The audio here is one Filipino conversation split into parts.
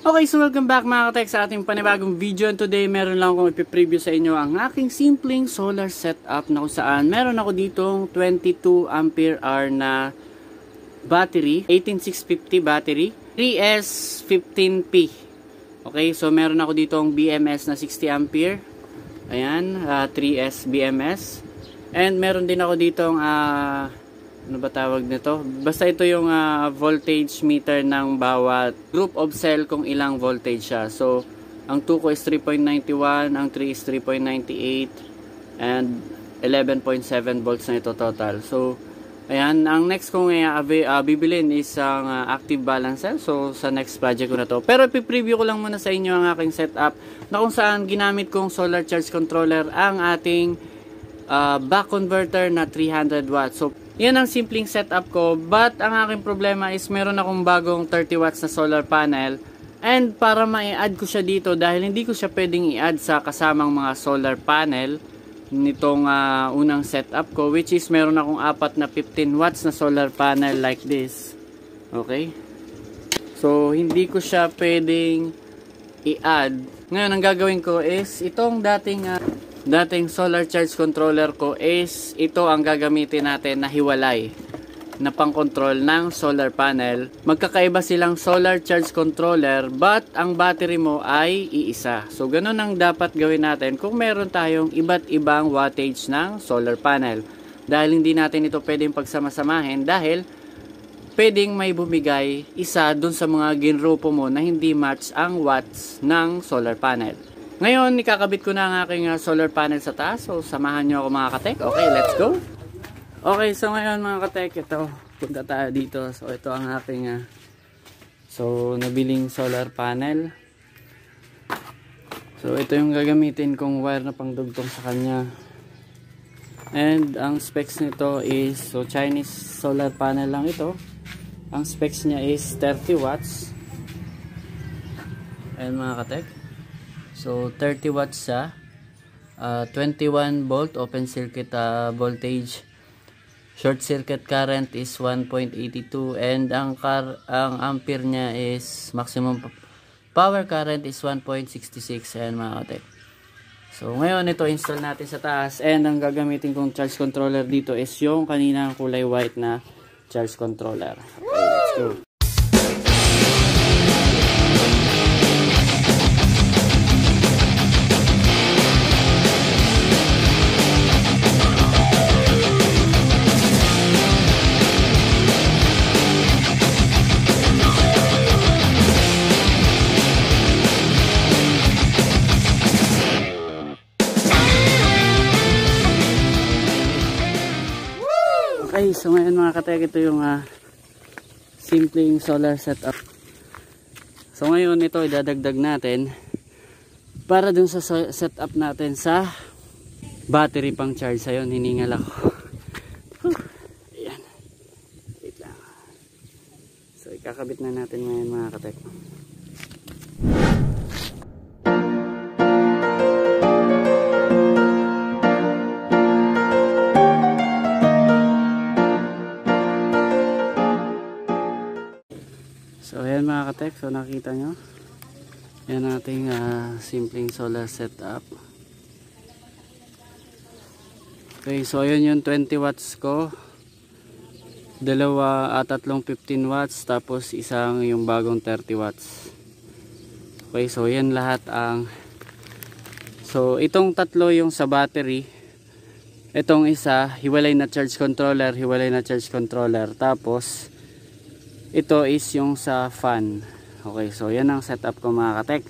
Okay, so welcome back mga katek sa ating panibagong video, and today meron lang akong ipipreview sa inyo ang aking simpleng solar setup na kung saan meron ako ditong 22 ampere hour na battery, 18650 battery, 3S15P. Okay, so meron ako ditong BMS na 60 ampere, ayan, 3S BMS, and meron din ako ditong ano ba tawag nito? Basta ito yung voltage meter ng bawat group of cell kung ilang voltage siya. So, ang 2 ko is 3.91, ang 3 is 3.98, and 11.7 volts na ito total. So, ayan, ang next kong bibilin is ang active balancer. So, sa next project ko na to. Pero ipipreview ko lang muna sa inyo ang aking setup na kung saan ginamit kong solar charge controller ang ating back converter na 300 watts. So, yan ang simpleng setup ko, but ang aking problema is meron akong bagong 30 watts na solar panel, and para ma-add ko siya dito, dahil hindi ko siya pwedeng i-add sa kasamang mga solar panel nitong unang setup ko, which is meron akong apat na 15 watts na solar panel like this. Okay, so hindi ko siya pwedeng i-add. Ngayon ang gagawin ko is itong dating solar charge controller ko is ito ang gagamitin natin na hiwalay na pang-control ng solar panel. Magkakaiba silang solar charge controller, but ang battery mo ay iisa. So ganun ang dapat gawin natin kung meron tayong iba't ibang wattage ng solar panel, dahil hindi natin ito pwedeng pagsama-samahin, dahil pwedeng may bumigay isa dun sa mga ginrupo mo na hindi match ang watts ng solar panel. Ngayon, ikakabit ko na ang aking solar panel sa taas. So, samahan nyo ako mga katek. Okay, let's go. Okay, so ngayon mga katek, ito, punta tayo dito. So, ito ang aking nabiling solar panel. So, ito yung gagamitin kong wire na pangdugtong sa kanya. And, ang specs nito is, so Chinese solar panel lang ito. Ang specs niya is 30 watts. Ayan mga katek. So 30 watts siya, 21 volt open circuit voltage, short circuit current is 1.82, and ang ampere niya is maximum power current is 1.66. and mga katek. So ngayon ito install natin sa taas, and ang gagamitin kong charge controller dito is yung kanina kulay white na charge controller. Okay, let's go. Okay, so ngayon mga katek, ito yung simpleng solar setup. So ngayon ito idadagdag natin para dun sa setup natin sa battery pang charge. Ayun, hiningal ako. Ayan. Wait lang. So ikakabit na natin ngayon mga katek. So ayan mga katek, so nakita nyo yan ating simpleng solar setup. Okay, so ayan yung 20 watts ko, tatlong 15 watts, tapos isang yung bagong 30 watts. Okay, so yan lahat so itong tatlo yung sa battery, itong isa hiwalay na charge controller, tapos ito is yung sa fan. Okay, so yan ang setup ko mga katek.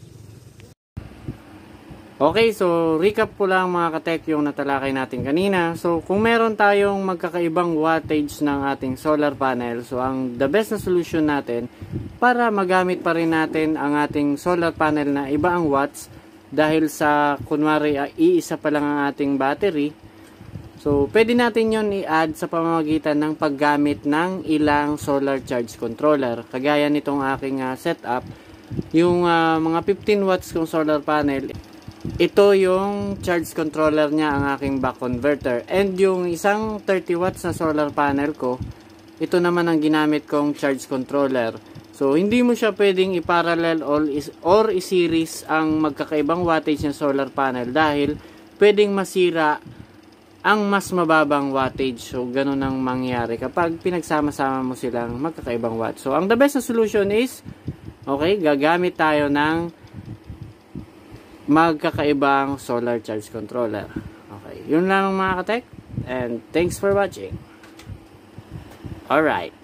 Okay, so recap ko lang mga katek yung natalakay natin kanina. So kung meron tayong magkakaibang wattage ng ating solar panel, so the best na solution natin para magamit pa rin natin ang ating solar panel na iba ang watts, dahil sa kunwari iisa pa lang ang ating battery. So, pwede natin yon i-add sa pamamagitan ng paggamit ng ilang solar charge controller. Kagaya nitong aking setup, yung mga 15 watts kong solar panel, ito yung charge controller niya, ang aking back converter. And yung isang 30 watts na solar panel ko, ito naman ang ginamit kong charge controller. So, hindi mo siya pwedeng i-parallel or i-series ang magkakaibang wattage ng solar panel dahil pwedeng masira ang mas mababang wattage. So, ganun ang mangyayari kapag pinagsama-sama mo silang magkakaibang watt. So, ang the best na solution is, okay, gagamit tayo ng magkakaibang solar charge controller. Okay, yun lang mga katek. And thanks for watching. Alright.